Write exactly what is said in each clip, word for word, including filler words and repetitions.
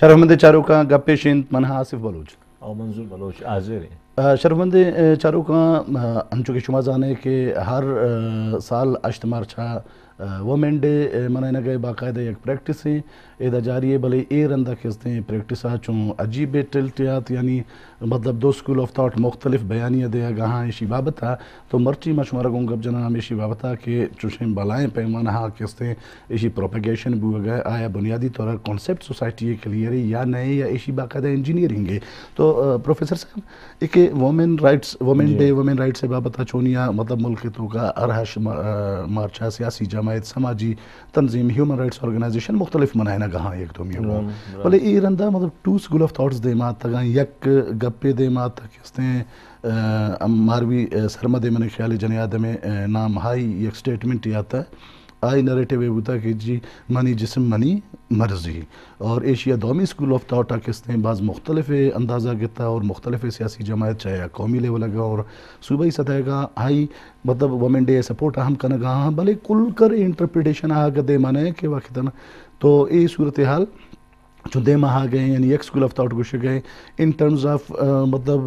شرفمند چاروں کا گپے شین منہا آصف بلوچ اور منظور بلوچ حاضر ہیں. شرفمند چاروں کا انچو کے شما جانے کہ ہر سال اشت مارچا وومن ڈے منائنا گئے باقاعدہ ایک پریکٹس ہیں ایدہ جاری ہے بلے اے رندہ کہتے ہیں پریکٹس آچوں عجیب ٹلٹیات یعنی مطلب دو سکول آف تھاٹ مختلف بیانیہ دیا گاہاں ایشی بابتا تو مرچی مشورہ گوں گب جنہاں ایشی بابتا کہ چوشیں بلائیں پیمانہ ہاں کہتے ہیں ایشی پروپیگیشن بھی گئے آیا بنیادی طور کانسیپٹ سوسائٹی کلیئر ہے یا نئے یا ایشی باقاعدہ انجینئرنگ ہے. تو پروفیسر صاحب ایک women rights women day women rights سے بابتا چونیا مطلب ملک تو کا ارہش مارچا سیاسی جماعت سماجی تنظیم ہیومن رائٹس آرگنائزیشن مختلف منائنا گہاں ایک دومی ہوا بلے ای رندہ مطلب ٹو سکول آف تھاٹس دے مات تگاں یک گپے دے مات کہتے ہیں ماروی سرمدے من خیال جنیادہ میں نام ہائی یک سٹیٹمنٹ آتا ہے آئی نریٹیو ہے ہوتا کہ جی منی جسم منی مرضی اور ایشیا دومی سکول آف تھاٹ کہتے ہیں بعض مختلف اندازہ گتا اور مختلف سیاسی جماعت چاہے قومی لیول لگا اور صوبائی سطح کا آئی مطلب وومن ڈے سپورٹ اہم کرنا گا بھلے کل کر انٹرپریٹیشن آگا دے مانا ہے کہ واقعی تو یہ صورتحال جو دے ماہ آ گئے یعنی ایک سکول آف تھاٹ گوشے گئے ان ٹرمز آف مطلب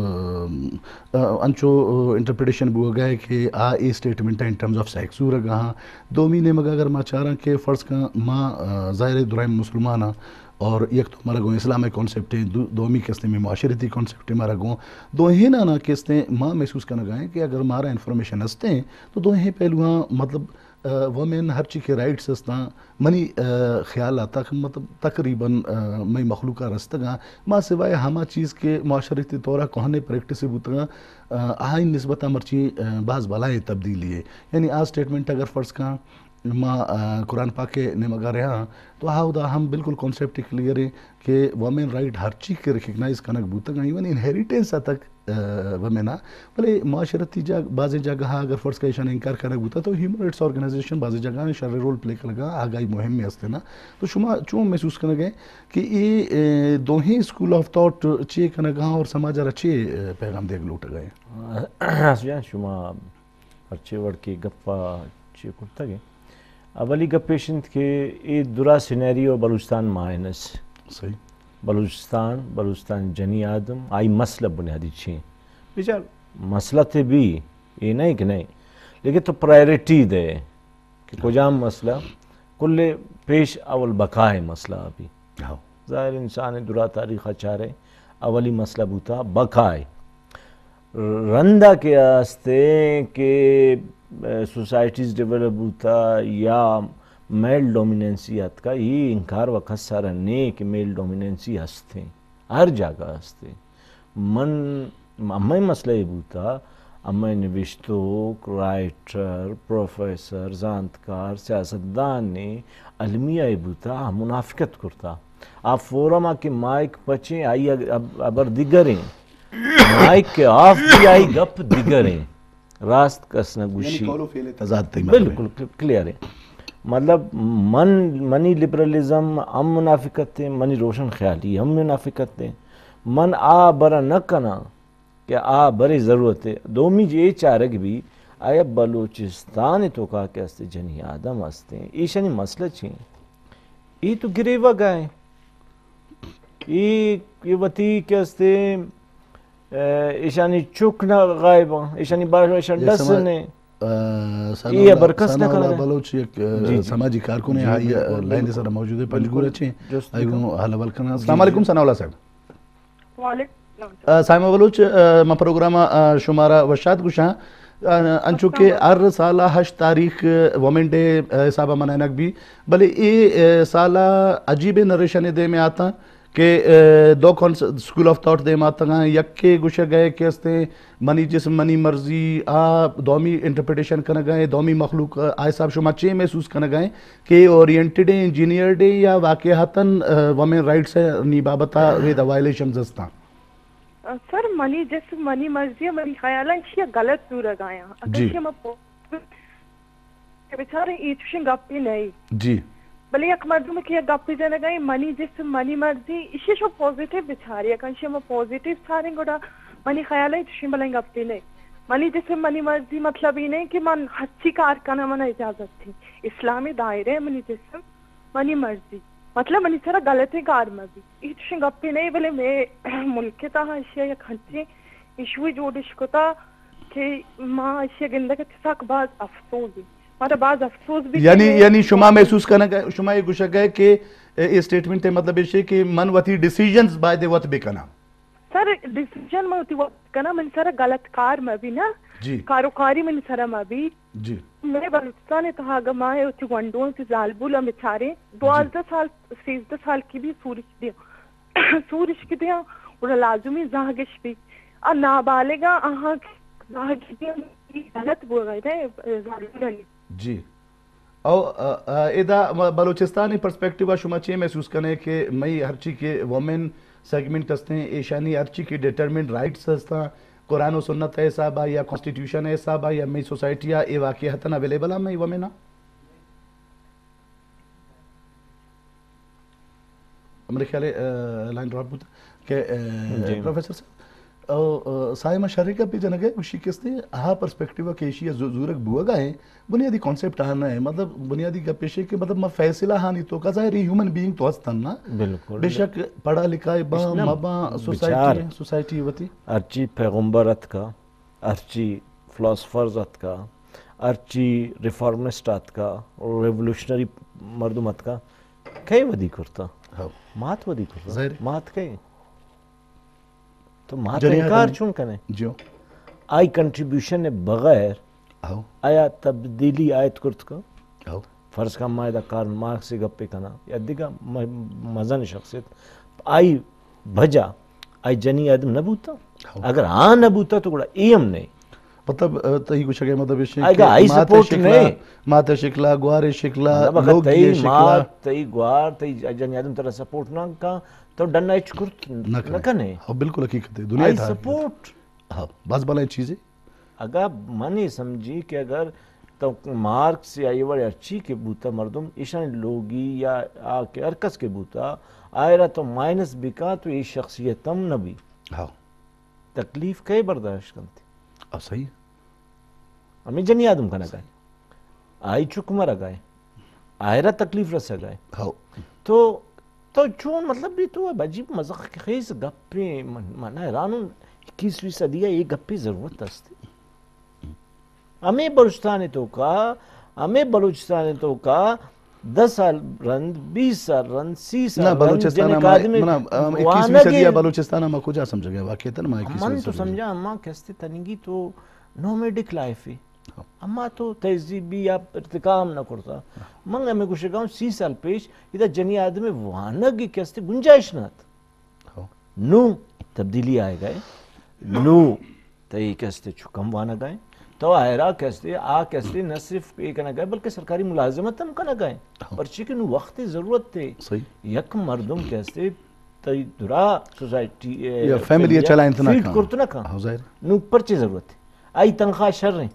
انچو انٹرپریٹیشن بو گئے کہ آ اے سٹیٹمنٹ ہے ان ٹرمز آف سیکسور گاہاں دو مہینے مگا اگر ماں چاہ رہا کہ فرض کا ماں ظاہر درائم مسلمانہ اور ایک تو ہمارا گوں اسلامی کانسیپٹ ہیں دومی کہتے ہیں معاشرتی کانسیپٹ ہمارا گوں دو ہی نا نا کہتے ہیں ماں محسوس کرنا گئے کہ اگر ہمارا انفارمیشن ہستے ہیں تو دو ہی پہلوہاں مطلب وومن ہر چیز کے رائٹس ہستا منی خیال آتا مطلب تقریباً میں مخلوقہ رستگاں ماں سوائے ہما چیز کے معاشرتی طورہ کوہنے پریکٹس بوتگاں آئین نسبتہ مرچی بعض بلائیں تبدیلی ہے یعنی آج سٹیٹمنٹ اگر فرض کا ماں قرآن پاک کے نمگا رہا تو ہاں دا ہم بالکل کانسیپٹ کلیئر ہے کہ وومن رائٹ ہر چیز کے ریکگنائز کرنا بوتگاں ایون انہیریٹنس تک وومنہ بلے معاشرتی جا بعض جگہ اگر فرض کا ایشان انکار کرنا بوتا تو ہیومن رائٹس آرگنائزیشن بعض جگہ شر رول پلے کر لگا آگاہی مہم میں ہستے نا تو شما چون محسوس کرنا گئے کہ یہ دو ہی سکول آف تھاٹ چیئے کرنا گا اور سماجہ رچے پیغام دیکھ لوٹ گئے شما اچھے وڑ کے گپا چیئے کرتا گئے اولی گپیشنت کے ای درا سینیریو بلوچستان مائنس صحیح بلوچستان بلوچستان جنی آدم آئی مسئلہ بنیادی چھیں بیچار مسئلہ تے بھی یہ نہیں کہ نہیں لیکن تو پرائیورٹی دے کہ کجام مسئلہ کل پیش اول بقائے مسئلہ ابھی ظاہر انسان درا تاریخ چارے اولی مسئلہ بوتا بقائے رندہ کے آستے کہ سوسائٹیز ڈیولپ ہوتا یا میل ڈومیننسیات کا یہ انکار وقت سارا نہیں کہ میل ڈومیننسی ہستے ہر جگہ ہستے من امی مسئلہ یہ بوتا امی نوشتوک رائٹر پروفیسر زانتکار سیاستدان نے علمیہ یہ بوتا منافقت کرتا آپ فورما کے مائک پچیں آئی ابر دیگریں مائک کے آف بھی آئی گپ دیگریں راست کسنا گوشی بالکل کلیئر ہے مطلب من منی لبرلزم ہم منافقت ہیں منی روشن خیالی ہم منافقت ہیں من آ برا نہ کنا کہ آ برے ضرورت ہے دومی جی چارک بھی آیا بلوچستان تو کہا کہ استے جنی آدم ہستے ہیں ایشانی مسئلہ چھیں یہ تو گریوہ گئے یہ وطی کہ استے ایشانی چکنا غائبا ایشانی بارش ایشان ڈسنے یہ برکس نہ کرنا بلوچ ایک سماجی کارکن ہے آئی لائن دے سارا موجود ہے پنجگور اچھے آئی گوں حال اول کرنا السلام علیکم ثناء اللہ صاحب وعلیکم سائمہ بلوچ ما پروگرام شمارا وشاد گوشاں انچوکہ ار سالہ ہشت تاریخ وومن ڈے حسابہ منائنک بھی بلے اے سالہ عجیب نریشن دے میں آتا کہ دو سکول آف تھاٹ دے ماتا گاں یکے گوشہ گئے کہ استے منی جسم منی مرضی آ دومی انٹرپریٹیشن کرنا گئے دومی مخلوق آئے صاحب شما چے محسوس کرنا گئے کہ اورینٹڈ ہیں انجینئرڈ ہیں یا واقعاتاً وومن رائٹس ہے نی بابتا ویدہ وائلیشنز ہستا سر منی جسم منی مرضی منی خیالہ انشیہ غلط دورہ گایا اگر شما بیچارے ایتوشن گپی نہیں جی بلے یک مردم کی گپی جانا گئی منی جسم منی مرضی اسی شو پوزیٹیو بچاری اکن شما پوزیٹیو ساریں گوڑا منی خیال ہے تشین بلیں گپی نہیں منی جسم منی مرضی مطلب ہی نہیں کہ من ہچی کار کرنا من اجازت تھی اسلامی دائرے منی جسم منی مرضی مطلب منی سرا غلطی کار میں بھی ایچ گپی نہیں بلے میں ملک تا اشیا یا کھنچے ایشوی جوڑش کو تا کہ ماں اشیا گندہ کے تساک بعض افسوس بھی مطلب بعض افسوس بھی یعنی یعنی شما محسوس کرنا کہ شما یہ گوشہ گئے کہ یہ سٹیٹمنٹ ہے مطلب یہ کہ من وتی ڈیسیجنز بائی دے وقت بکنا سر ڈیسیجن میں ہوتی وقت کنا من سرا غلط کار میں بھی نا جی کاروکاری من سرا میں بھی جی میرے بلوچستان اتحاگا ماں ہے اچھی گنڈون سے زالبولا مچارے دوازدہ سال سیزدہ سال کی بھی سورش دیا سورش کی دیا اور لازمی زاہگش بھی اور نابالغا آہاں زاہگش دیا غلط بول گئے تھے زالبولا جی او ادا بلوچستانی پرسپیکٹیو شما چیئے محسوس کرنے کہ مئی ہرچی کے وومن سیگمنٹ ہستے ہیں ایشانی ہرچی کی ڈیٹرمنٹ رائٹس ہستا قرآن و سنت ایسا با یا کانسٹیٹیوشن ایسا با یا مئی سوسائٹی اے واقعی حتن اویلیبل ہم مئی وومن ہمارے خیال ہے لائن ڈراپ ہوتا کہ پروفیسر صاحب سائمہ شرکہ پہ جنگے اسی کس نے ہاں پرسپیکٹیو کہ ایشیا زورک بوگا ہے بنیادی کانسیپٹ آنا ہے مطلب بنیادی کا پیشے کہ مطلب میں فیصلہ ہانی تو کا ظاہر ہیومن بینگ تو ہستن نا بالکل بے شک پڑھا لکھا ہے با مبا سوسائٹی سوسائٹی ہوتی ارچی پیغمبرت کا ارچی فلاسفرزت کا ارچی ریفارمسٹات کا ریولوشنری مردمت کا کئی ودی کرتا مات ودی کرتا مات کئی تو مات انکار چون کنے جو آئی کنٹریبیوشن بغیر آیا تبدیلی آیت کرت کا فرض کا مائدہ کارل مارکس سے گپے کنا یا دیگا مزن شخصیت آئی بھجا آئی جنی آدم نبوتا اگر ہاں نبوتا تو گوڑا ایم نہیں مطلب تہی کچھ اگر مطلب یہ آئی گا آئی سپورٹ نہیں مات شکلا گوار شکلا لوگ یہ شکلا مات تہی گوار تہی جنی آدم ترہ سپورٹ نہ کا تو ڈنہ ایچ کرت نہ کنے بالکل حقیقت ہے دنیا تھا سپورٹ بس بلا چیزیں اگر منی سمجھی کہ اگر تو مارکس یا یہ بڑے اچھی کے بوتا مردم ایشان لوگی یا آکے ارکس کے بوتا آئرہ تو مائنس بکا تو یہ شخصیتم نبی تکلیف کئی برداشت کرتی اب صحیح ہمیں جنی آدم کا نہ گئے آئی چک مرہ گئے آئرہ تکلیف رسا گئے تو تو چون مطلب بھی تو بجیب مزاق کے خیز گپے مانا حیرانوں اکیسویں صدیہ یہ گپے ضرورت ہستی ہمیں بلوچستان تو کا ہمیں بلوچستان تو کا دس سال رند بیس سال رند سی سال رند جن اکادمی اکیسویں صدیہ بلوچستان ہمیں کجا سمجھ گیا واقعی تن ہمیں من تو سمجھا ہمیں کہستے تنگی تو نومیڈک لائف ہے اما تو تہذیبی یا ارتکام نہ کرتا منگ ہمیں کچھ گاؤں سی سال پیش ادھا جنی آدمی وانگی کہستے گنجائش نات نو تبدیلی آئے گئے نو تہی کہستے چھکم وانا گئے تو آئرہ کہستے آ کہستے نہ صرف ایک نہ گئے بلکہ سرکاری ملازمت ہم کا نہ گئے پرچی کہ نو وقت ضرورت تھے یک مردم کہستے تہی درا سوسائٹی فیملی چلا انتنا فیٹ کرتو نہ کھا نو پرچی ضرورت تھے آئی تنخواہ شر رہیں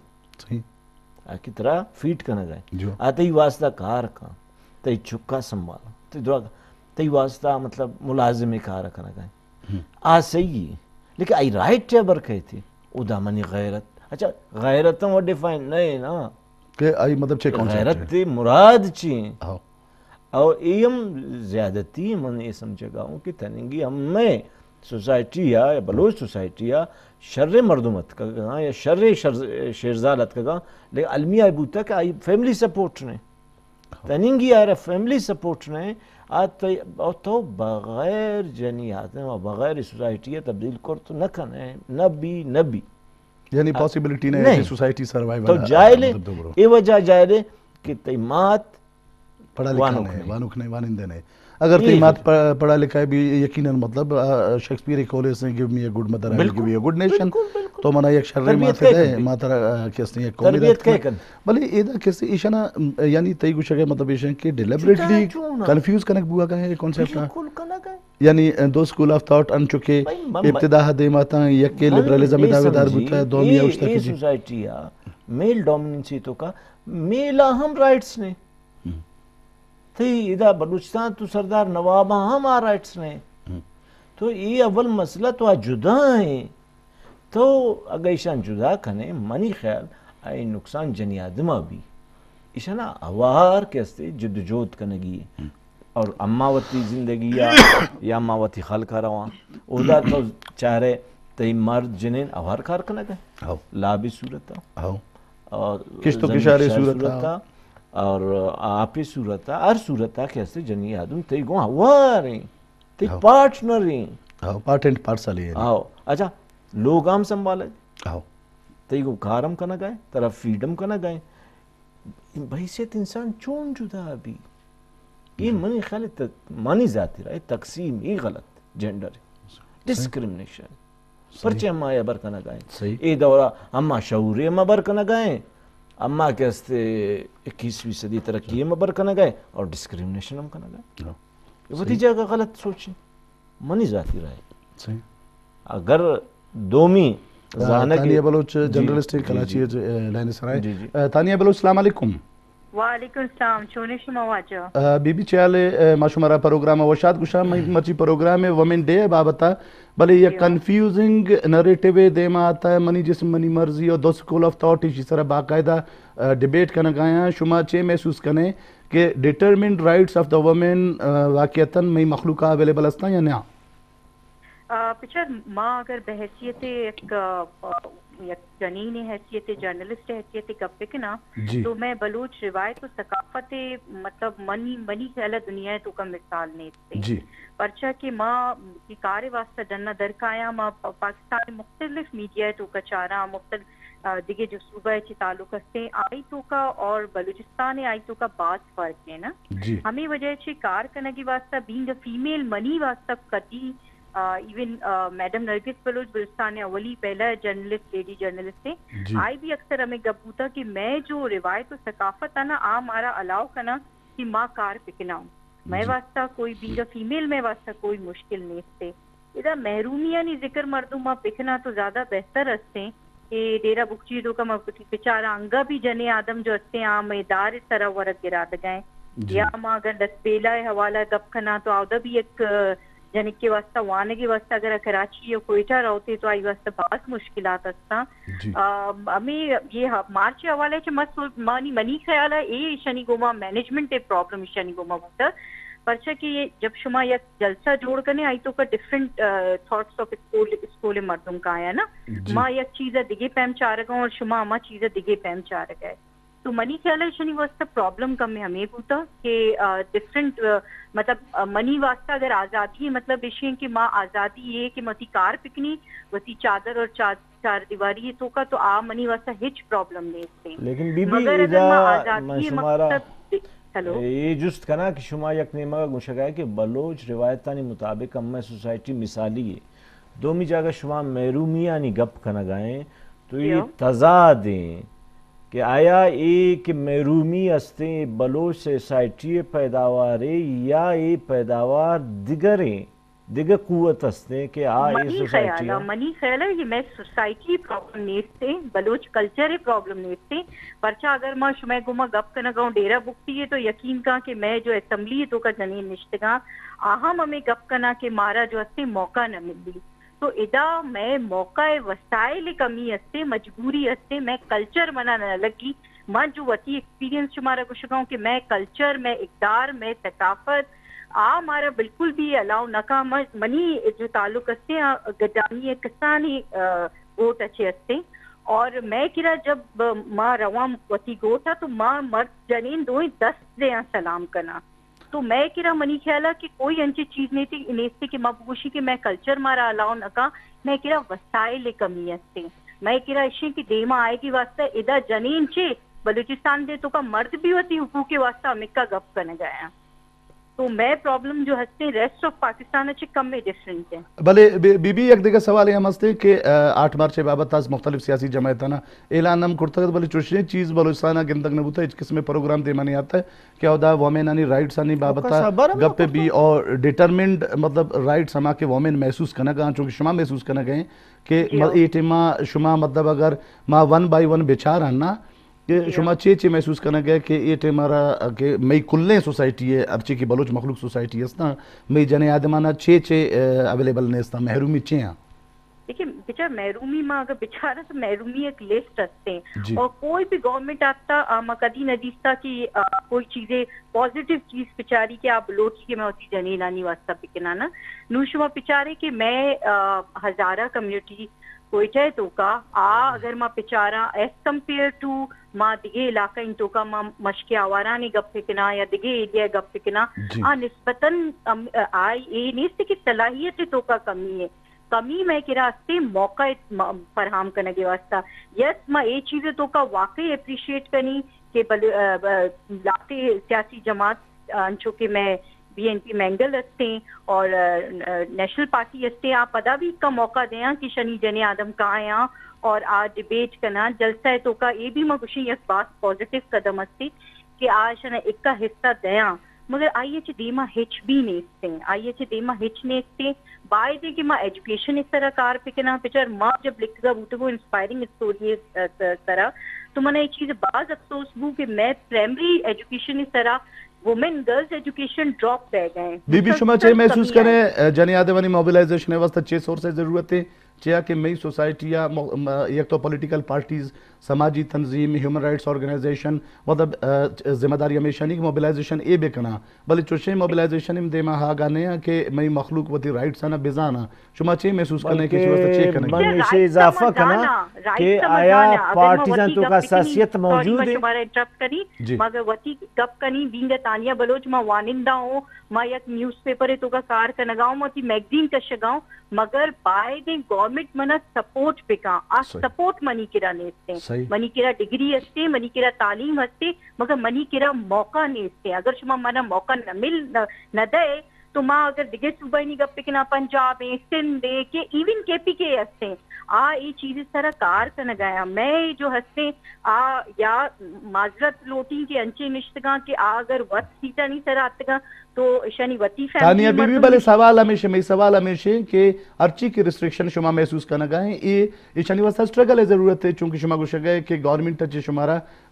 کی طرح فیٹ کرنا گئے آتی واسطہ کار کا تی چکا سنبھالا تی درا تی واسطہ مطلب ملازمی کار رکھنا گئے آ صحیح ہے لیکن آئی رائٹ ٹیبر کہے تھے او دامنی غیرت اچھا غیرتوں وہ ڈیفائن نہیں نا کہ آئی مطلب چھے کانسیپٹ ہے غیرت تی مراد چین اور ایم زیادتی من یہ سمجھے گا ہوں کہ تنگی ہمیں سوسائٹی یا بلوچ سوسائٹی یا شر مردمت کا گا یا شر شیرزالت کا گا لیکن علمی آئی بوتا کہ آئی فیملی سپورٹ نے تنگی آئی رہا فیملی سپورٹ نے تو بغیر جنی آتے ہیں بغیر سوسائٹی تبدیل کر تو نہ کھنے نبی نبی یعنی پاسیبلیٹی نہیں سوسائٹی سروائیو تو جائے لے یہ وجہ جائے لے کہ تیمات پڑھا لکھا نہیں وانوک نہیں وانندے نہیں اگر تیمات پڑھا لکھا ہے بھی یقیناً مطلب شیکسپیر ایک کالج سے give me a good mother I will give you a good nation تو منہ ایک شرعی ماتھے دے ماتھا کس نے ایک قومی دات کرنا بلے ایدہ کس نے ایشانا یعنی تی کچھ اگر مطلب ایشان کہ ڈیلیبریٹلی کنفیوز کنک بوا کہیں یہ کانسیپٹ یعنی دو سکول آف تھاٹ ان چکے ابتداء دے ماتا یک کے لبرالزم دعویدار بوتا ہے دومی اوشتا کی جی یہ سوسائٹی میل ڈومیننسی تو کا میل اہم رائٹس نے تھی ادھا بلوچستان تو سردار نواب ہم آ رائٹس نے تو یہ اول مسئلہ تو جدا ہیں تو اگر ایشان جدا کھنے منی خیال آئی نقصان جنی آدمہ بھی ایشانا اوار کہستے جد جود کنگی ہے اور اماوتی زندگی یا اماوتی خلق رواں اودا تو چارے تی مرد جنین اوہر کار کنا گئے لابی صورتا اور کشتو کشاری صورتا اور آپی صورتا ہر صورتا کیسے جنی آدم تی گو ہواریں تی پارٹنریں پارٹ اینڈ پارسل ہے آو اچھا لوگ آم سنبھالے آو تی گو کارم کنا گئے طرف فریڈم کنا گئے بحیثیت انسان چون جدا ابھی یہ منی خیال ہے مانی ذاتی رہا ہے تقسیم یہ غلط جینڈر ڈسکرمنیشن پرچے ہم آیا برکنا گئے اے دورہ ہم شعوری ہم برکنا گئے اما کہستے اکیسویں صدی ترقی ہم برکنا گئے اور ڈسکرمنیشن ہم کنا گئے یہ وہی جگہ غلط سوچیں منی ذاتی رہا ہے اگر دومی تانیہ بلوچ جنرلسٹ کراچی لائن سرائے تانیہ بلوچ السلام علیکم وعلیکم السلام چونے شما واجہ بی بی چیالے ماشمارا پروگرام وشاد گشا مرچی پروگرام وومن ڈے بابتا بلے یہ کنفیوزنگ نریٹیو دیما آتا ہے منی جسم منی مرضی اور دو سکول آف تھاٹ اسی طرح باقاعدہ ڈیبیٹ کرنا گایا شما چے محسوس کرنے کہ determined rights of the women واقعتاً میں مخلوقہ اویلیبل استا یا نیا پچھر ماں اگر بحیثیت ایک جنین حیثیت جرنلسٹ حیثیت گپکنا تو میں بلوچ روایت و ثقافت مطلب منی منی خیالہ دنیا تو کا مثال نہیں تھے پرچہ کہ ماں کی کار واسطہ جنہ درکایا ماں پاکستان مختلف میڈیا تو کا چارہ مختلف دیگے جو صوبہ چی تعلق ہستے آئی تو کا اور بلوچستان آئی تو کا بعض فرق ہے نا ہمیں وجہ چی کار کنگی واسطہ بینگ فیمیل منی واسطہ کتی ایون میڈم نرگس بلوچ بلوچستان اولی پہلا جرنلسٹ لیڈی جرنلسٹ ہے آئی بھی اکثر ہمیں گبوتا کہ میں جو روایت و ثقافت ہے نا آ مارا الاؤ کنا کہ ماں کار پکنا ہوں میں واسطہ کوئی بینگا فیمیل میں واسطہ کوئی مشکل نہیں تھے ادھا محرومیاں نہیں ذکر مردوں ماں پکنا تو زیادہ بہتر ہستے کہ ڈیرہ بکچیدوں کا پچارا انگا بھی جنے آدم جو ہستے ہیں آم دار اس طرح ورد گرا دگائیں یا ماں اگر دس پیلا حوالہ گپ کنا تو آدھا بھی ایک یعنی کہ واسطہ وانے کے واسطہ اگر کراچی یا کوئٹہ رہتے تو آئی واسطہ بہت مشکلات ہستا ہمیں یہ مارچ حوالے چ مس مانی منی خیال ہے اے شنی گوما مینجمنٹ اے پرابلم شنی گوما ہوتا پرچہ کہ یہ جب شما یک جلسہ جوڑ کرنے آئی تو کا ڈفرنٹ تھاٹس آف اسکول مردم کا آیا نا ماں یک چیزہ دگے پیم چاہ رہا اور شما اما چیزہ دگے پیم چاہ رہا ہے تو منی خیال ہے شنی واسطہ پرابلم کم میں ہمیں ہوتا کہ ڈفرنٹ مطلب منی واسطہ اگر آزادی ہے مطلب اشیاء کہ ماں آزادی یہ کہ متی کار پکنی وتی چادر اور چار دیواری تو کا تو آ منی واسطہ ہچ پرابلم نہیں تھے لیکن بی بی اذا شمارا یہ جست کنا کہ شما یک نیمہ گوشگا ہے کہ بلوچ روایتانی مطابق ہم سوسائٹی مثالی ہے دومی جگہ شما محرومیانی گپ کنا گائیں تو یہ تضادیں کہ آیا ایک محرومی استے بلوچ سوسائٹی پیداوارے یا یہ پیداوار دیگریں دیگر قوت استے کہ آ یہ سوسائٹی منی خیال ہے یہ میں سوسائٹی پرابلم نیستے بلوچ کلچر پرابلم نیستے پرچہ اگر میں شمع گما گپ کرنا گاؤں ڈیرہ بکتی ہے تو یقین کا کہ میں جو اسمبلی تو کا جنین نشتگاں آہم ہمیں گپ کرنا کہ مارا جو استے موقع نہ ملی تو ادا میں موقع وسائل کمی استے مجبوری استے میں کلچر منا نہ لگی میں جو وتی ایکسپیرینس شمارا کچھ کہوں کہ میں کلچر میں اقدار میں ثقافت آ ہمارا بالکل بھی الاؤ نہ منی جو تعلق استے گدانی کسانی ووٹ اچھے استے اور میں کرا جب ماں رواں وتی گو تھا تو ماں مرد جنین دو دس دے سلام کرنا تو میں کرا منی خیالہ کہ کوئی انچی چیز نہیں تھی انیستے کہ مبوشی کہ میں کلچر مارا الاؤ نکا میں کرا وسائل کمی استے میں کرا اشی کی دیما آئے گی واسطہ ادا جنین چے بلوچستان دے تو کا مرد بھی ہوتی حقوق کے واسطہ امکا گپ کرنے گیا تو میں پرابلم جو ہستے ریسٹ آف پاکستان اچھے کم میں ڈیفرنٹ ہے بلے بی بی ایک دیکھا سوال ہے ہم ہستے کہ آٹھ مارچ بابت آز مختلف سیاسی جماعتانا اعلان ہم کرتا ہے بلے چوشنے چیز بلوچستانہ گندگ نبوتا ہے اس قسم پروگرام دیما نہیں آتا ہے کیا ہوتا ہے وومن آنی رائٹس آنی بابتا گپ بھی اور ڈیٹرمنڈ مطلب رائٹس ہما کے وومن محسوس کرنا گا چونکہ شما محسوس کرنا گئے کہ یہ ٹیما شما مطلب اگر ما ون بائی ون بچار آنا کہ شما چے چے محسوس کرنا گیا کہ یہ ٹیمارا کہ میں کلیں سوسائٹی ہے ارچے کی بلوچ مخلوق سوسائٹی ہے میں جنے آدمانا چے چے اویلیبل نہیں استا محرومی چے ہیں देखिए पिक्चर महरूमी में अगर बेचारा तो महरूमी एक लिस्ट रखते हैं और कोई भी गवर्नमेंट आता मैं कदी न दिखता कि आ, कोई चीजें पॉजिटिव चीज पिचारी के आप लोटी के मैं होती जनी लानी वास्ता पिकना ना नूशुमा पिचारे कि मैं आ, हजारा कम्युनिटी कोई चाहे तो का आ अगर माँ पिचारा एज कम्पेयर टू माँ दिगे इलाका इन तो का माँ मशके आवारा ने गप फिकना या दिगे एरिया गप फिकना आ निस्बतन आ ये नहीं कि सलाहियत तो का कमी है कमी मैं के रास्ते मौका फरहम करने के वास्ता यस मैं ये चीजें तो का वाकई अप्रिशिएट करनी के लाते सियासी जमात अंशों के मैं बीएनपी मैंगल हस्ते और नेशनल पार्टी हस्ते आप पता भी का मौका दें कि शनि जने आदम कहाँ यहाँ और आज डिबेट करना जलसा है तो का ये भी मैं खुशी यस बात पॉजिटिव कदम हस्ते कि आज ना एक का हिस्सा दें मगर आई एच देमा हिच भी नेस्ते आई एच देमा हिच नेस्ते बाय दे कि माँ एजुकेशन इस तरह कार पे ना पिक्चर माँ जब लिखगा बूते वो इंस्पायरिंग स्टोरी तरह तो मैंने एक चीज बाज अफसोस हूँ कि मैं प्राइमरी एजुकेशन इस तरह वुमेन गर्ल्स एजुकेशन ड्रॉप रह गए बीबी शुमा चाहिए महसूस करें जन यादवानी मोबिलाइजेशन है वास्ता छह सोर्स जरूरत है चाहिए कि मई सोसाइटी या एक तो पॉलिटिकल पार्टीज समाजी तंजीम ह्यूमन राइट्स ऑर्गेनाइजेशन मतलब जिम्मेदारी हमेशा नहीं मोबिलाइजेशन ए बेकना बल्कि चुशे मोबिलाइजेशन में देमा हा गाने कि मई मखलूक वती राइट्स ना बेजाना शुमा चाहिए महसूस करने के वास्ते चेक करने बन से इजाफा करना कि आया पार्टीजन तो का सासियत मौजूद है तुम्हारे इंटरप्ट करी मगर वती गप कनी बींग तानिया बलोच मा वानिंदा हो मा एक न्यूज़पेपर है तो का कार का नगाओ मती मैगजीन का शगाओ मगर बाय दे गवर्नमेंट मना सपोर्ट पिका आ सपोर्ट मनी किरा नेस्ते मनी किरा डिग्री हस्ते मनी किरा तालीम हस्ते मगर मनी किरा मौका नेस्ते अगर शुमा मना मौका न मिल न, न दे तो माँ अगर दिगे सूबा नहीं गप्पे के ना पंजाब है सिंध है के इवन केपी के हस्ते आ ये चीज इस तरह कार का नगाया मैं जो हस्ते आ या माजरत लोटी के अंचे निश्तगा के आ अगर वत सीता नहीं सर आतगा तो शनि वती तानिया बीबी भले सवाल हमेशा में सवाल हमेशा के अर्ची की रिस्ट्रिक्शन शुमा महसूस करना गए ये ये शनि वास्ता स्ट्रगल है जरूरत है चूंकि शुमा को गए कि गवर्नमेंट अच्छे शुमारा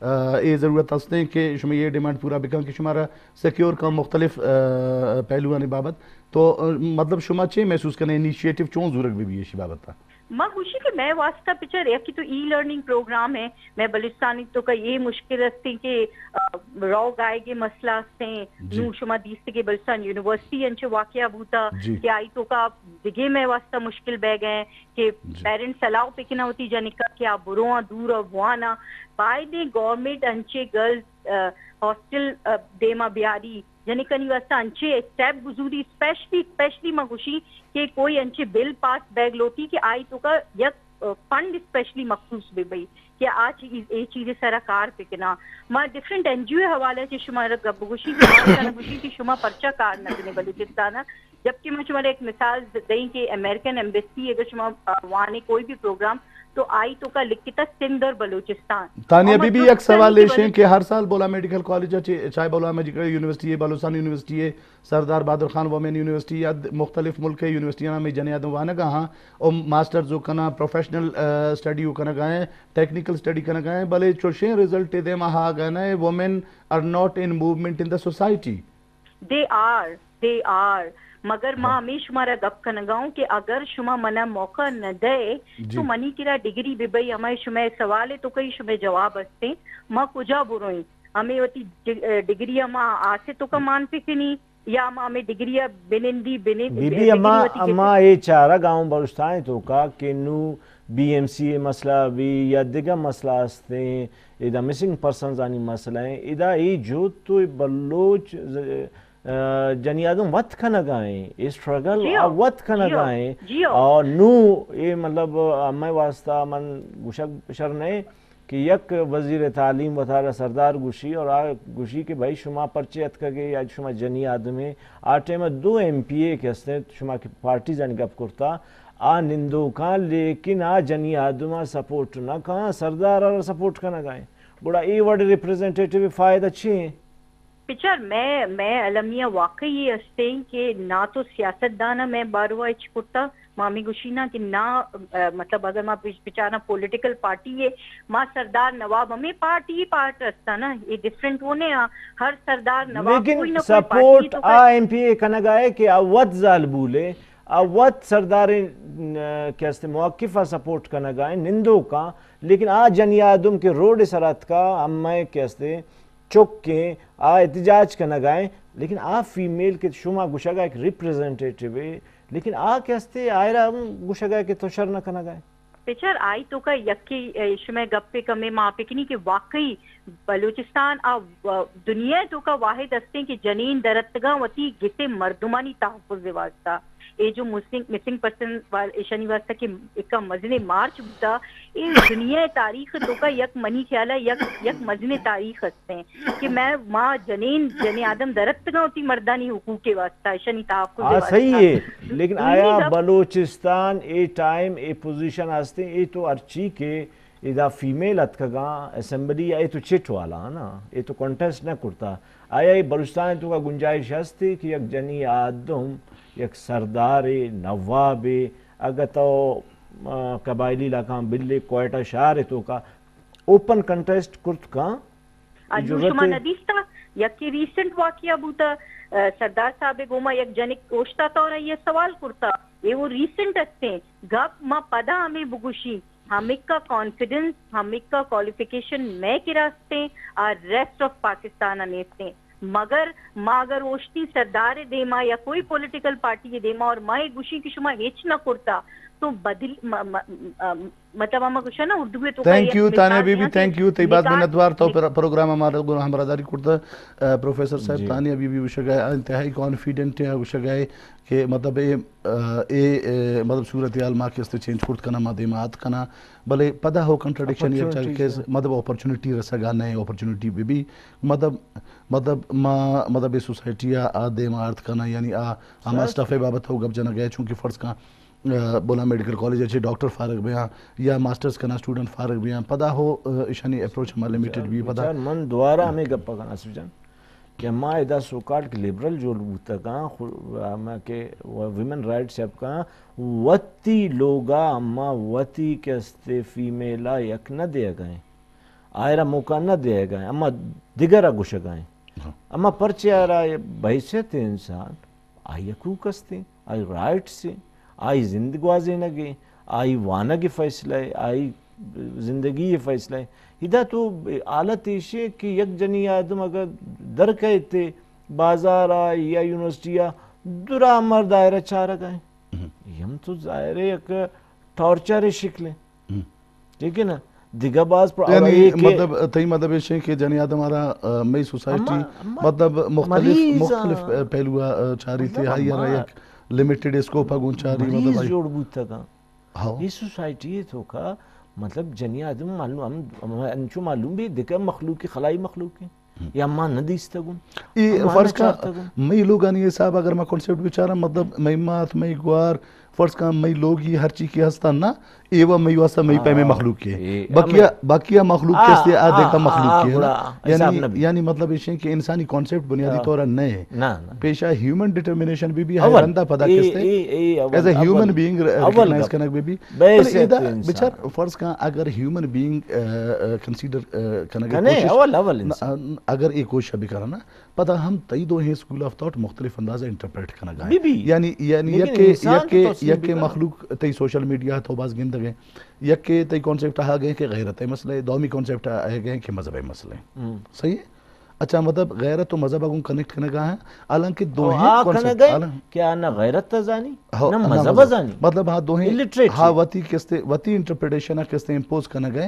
ये जरूरत हंसते हैं कि शुमा ये डिमांड पूरा बिका कि शुमारा सिक्योर का मुख्तलिफ पहलुओं बाबत तो मतलब शुमा चे महसूस करने इनिशिएटिव चों जरूरत भी ये बाबत था माँ खुशी कि मैं वास्ता पिक्चर है कि तो ई लर्निंग प्रोग्राम है मैं बलिस्तानी तो का ये मुश्किल रस्ते के रॉ गाय के मसला से नू शुमा दीस्ते के बलिस्तान यूनिवर्सिटी अंचे वाकया भूता कि आई तो का दिगे में वास्ता मुश्किल बह गए कि पेरेंट्स अलाउ पे कि ना होती जनिका कि आप बुरों दूर और बुआना बाय दे गवर्नमेंट अंचे गर्ल्स हॉस्टल देमा बिहारी यानी कनी वास्ता अंचे स्टेप गुजूरी स्पेशली स्पेशली मैं खुशी कि कोई अंचे बिल पास बैग लोटी कि आई तो का यक फंड स्पेशली मखसूस भी भाई कि आज ये चीजें सरकार पे कि ना मैं डिफरेंट एनजीओ हवाले से शुमा खुशी खुशी की शुमा पर्चा कार न देने बलूचिस्तान जबकि मैं शुमार एक मिसाल दई कि अमेरिकन एम्बेसी अगर शुमा वहाँ ने कोई भी प्रोग्राम तो आई तो का लिखिता सिंध और बलूचिस्तान तानिया बीबी एक सवाल लेशें कि हर साल बोला मेडिकल कॉलेज चाहे बोला मेडिकल यूनिवर्सिटी है बालोचिस्तान यूनिवर्सिटी है सरदार बहादुर खान वोमेन यूनिवर्सिटी या मुख्तलिफ मुल्क के यूनिवर्सिटियाँ में जनियाद वाना कहाँ और मास्टर जो कना प्रोफेशनल स्टडी कना गए टेक्निकल स्टडी कना गए भले चोशे रिजल्ट दे महा गए women are not in movement in the society they are they are मगर माँ हमेश हमारा गप का नगाऊं कि अगर शुमा मना मौका न दे तो मनी किरा डिग्री बिबई हमारे शुमे सवाल है तो कई शुमे जवाब हस्ते माँ कुजा बुरोई हमें वती डिग्री माँ आसे तो का मान फिकनी या माँ हमें डिग्री बिनिंदी बिनिंदी बीबी अम्मा अम्मा ये चारा गाँव बलूचिस्तान तो का कि नू बीएमसी मसला भी या दिगा मसला हस्ते इदा मिसिंग पर्सन आनी मसला है इदा ये जो तो बलोच जनियादम वत का नगाएं स्ट्रगल वत का नगाएं और नू ये मतलब हमें वास्ता मन गुशक शरने कि यक वजीर तालीम बतारा सरदार गुशी और आ गुशी के भाई शुमा पर्चे अत कगे या शुमा जनियाद में आटे में दो एम पी ए के हस्ते शुमा की पार्टी जान गप करता आ निंदो का लेकिन आ जनियाद में सपोर्ट ना कहाँ सरदार और सपोर्ट का नगाएं बड़ा ये वर्ड रिप्रेजेंटेटिव फायदा अच्छे हैं पिक्चर मैं मैं अलमिया वाकई ये हस्ते कि ना तो सियासतदाना मैं बारवा कुर्ता मामी गुशीना कि ना आ, मतलब अगर माँ बेचारा पॉलिटिकल पार्टी है माँ सरदार नवाब हमें पार्टी पार्ट रस्ता ना ये डिफरेंट होने हर सरदार नवाब लेकिन सपोर्ट आ एमपीए कनगाए कि अवध जाल बोले وقت سردار کیا استے موقفہ سپورٹ کرنا گائیں نندو کا لیکن آ جنی آدم کے روڈ سرات کا ہمیں کیا استے چک کے آ احتجاج کرنا گائیں لیکن آ فیمیل کے شما گوشا گائے ایک ریپریزنٹیٹیو ہے لیکن آ کیا استے آئرہ گوشا گائے کہ توشر نہ کرنا گائیں پیچر آئی تو کا یکی شمع گپے کمے ماں پکنی کہ واقعی بلوچستان دنیا تو کا واحد ہستے کہ جنین درتگاں وتی گتے مردمانی تحفظ واسطہ یہ جو مسنگ پرسن ایشانی واسطہ کہ ایک کا مزن مارچ ہوتا یہ دنیا تاریخ تو کا یک منی خیال ہے یک یک مزن تاریخ ہستے ہیں کہ میں ماں جنین جنی آدم درتگاں ہوتی مردانی حقوق کے واسطہ ایشانی تحفظ واسطہ صحیح ہے لیکن آیا بلوچستان اے ٹائم اے پوزیشن ہستے اے تو ارچی کے ادا فیمیل اتکگاں اسمبلی اے تو چٹ والا نا اے تو کانٹیسٹ نہ کرتا آیا بلوچستان تو کا گنجائش ہستے کہ یک جنی آدم یک سردار نواب اگر تو قبائلی علاقہ بلے کوئٹہ شہر تو کا اوپن کنٹیسٹ کرت کا شما ندیستا یکی ریسنٹ واقعہ بوتا سردار صاحب گوما یک جنک کوشتا تو رہا یہ سوال کرتا یہ وہ ریسنٹ ہستے گپ ما پدا ہمیں بگوشی ہمیں کا کانفیڈنس ہمیں کا کوالیفیکیشن میں کے راستے اور ریسٹ آف پاکستان ہمیشتے مگر ماں اگر اوشتی سردار دیما یا کوئی پولیٹیکل پارٹی دے اور ماں گوشی کی شما ہیچ نہ کرتا تو بدل مطلب ہمیں کچھ ہے نا اردو ہے تو thank you Tania Bibi thank you تی بعد میں ندوار تو پروگرام ہمارا ہمارا داری کرتا پروفیسر صاحب تانیہ بی بی وشگائے انتہائی کانفیڈنٹ ہیں وشگائے کہ مطلب اے اے مطلب صورتحال ماں کے استے چینج کرت کنا ماں دیمات کنا بلے پدا ہو کنٹرڈکشن یہ چل کے مطلب اپرچونٹی رسگا نئے اپرچونٹی بھی بھی مطلب مطلب ماں مطلب سوسائٹی آ دیمات کنا یعنی آ ہما سٹفے بابت ہو گب جنا گئے چونکہ فرض کا بولا میڈیکل کالج اچھے ڈاکٹر فارغ بیاں یا ماسٹرز کنا اسٹوڈنٹ فارغ بیاں پدا ہو اشانی اپروچ ہمارا لیمیٹڈ بھی پدا من دوارا ہمیں گپا کنا آصف جان کہ ہما ادا سوکارڈ کے لیبرل جو لوگتا کہاں ہما کہ ویمن رائٹس اب کہاں وطی لوگا ہما وطی کے استے فیمیلا یک نہ دیا گئے آئرہ موقع نہ دیا گئے اما دیگرہ گوشہ گئے اما پرچے آئرہ بحیثیت انسان آئی حقوق استے آئی رائٹ سے آئی زندگوازے نگے آئی وانگی فیصلہ ہے آئی زندگی یہ فیصلہ ہے ہدا تو آلت ایشے کہ یک جنی آدم اگر در کہے تھے بازار آئی یا یونیورسٹی آ درہ مرد آئرہ چارہ گئے ہم تو ظاہر ہے ایک ٹارچر شکلیں ٹھیک ہے نا دیگہ باز پر یعنی مطلب تئی مطلب ایشے کہ جنی آدم ہمارا مئی سوسائٹی مطلب مختلف مختلف پہلوہ چاری تھے ہائی یا ایک لیمیٹڈ اسکوپا گونچاری مریض جوڑ بوتا کا یہ سوسائٹی ہے تو کا مطلب جنی آدم معلوم انچو معلوم بھی دیکھا مخلوقی خلائی مخلوقی یا ماں ندیستا گون یہ فرض کا مئی لوگانی یہ صاحب اگر میں کنسیپٹ بچارا مطلب مئی مات مئی گوار فرض کا مئی لوگی ہر چی کی ہستان نا ایوہ مئی واسطہ مئی پہ میں مخلوق کی ہے باقیہ مخلوق کیسے آدھے کا مخلوق کی ہے یعنی مطلب ایشیں کہ انسانی کانسیپٹ بنیادی طورہ نئے پیشہ ہیومن ڈیٹرمینیشن بھی بھی حیرندہ پدا کستے as a human being recognize کرنک بھی بھی بچار فرض کا اگر ہیومن بینگ کنسیڈر کرنک اگر ایک کوشش بھی کرنا پتہ ہم تئی دو ہیں اسکول آف تھاٹ مختلف اندازہ انٹرپریٹ کرنا گائیں یعنی یعنی یک مخلوق تی سوشل میڈیا تو باز گندہ گئے یک تی کانسیپٹ آ گئے کہ غیرت مسئلہ دومی کانسیپٹ آ گئے کہ مذہب مسئلہ صحیح ہے اچھا مطلب غیرت و مذہب اگون کنیکٹ کرنے گا ہے حالانکہ دو ہیں کانسیپٹ کیا نہ غیرت تزانی نہ مذہب ازانی مطلب ہاں دو ہیں ہاں وطی کستے وطی انٹرپریٹیشن کستے امپوز کرنا گئے